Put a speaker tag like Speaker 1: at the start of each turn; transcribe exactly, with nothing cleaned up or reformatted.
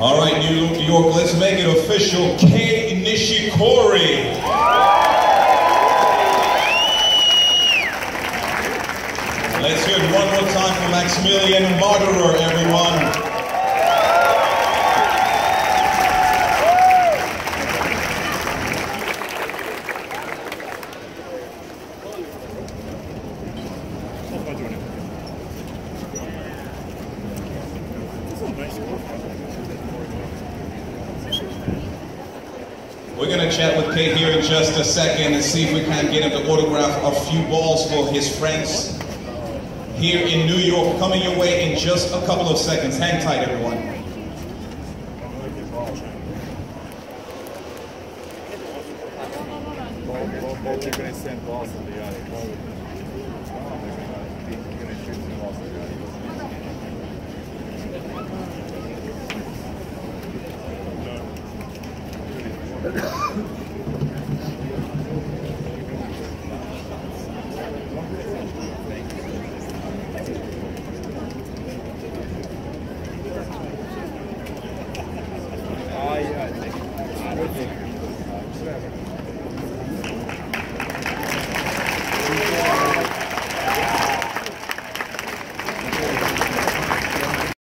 Speaker 1: All right, New York, let's make it official. Kei Nishikori. Let's hear it one more time for Maximilian Marterer, everyone. We're going to chat with Kei here in just a second and see if we can get him to autograph a few balls for his friends here in New York. Coming your way in just a couple of seconds. Hang tight, everyone.
Speaker 2: You're going to send balls to the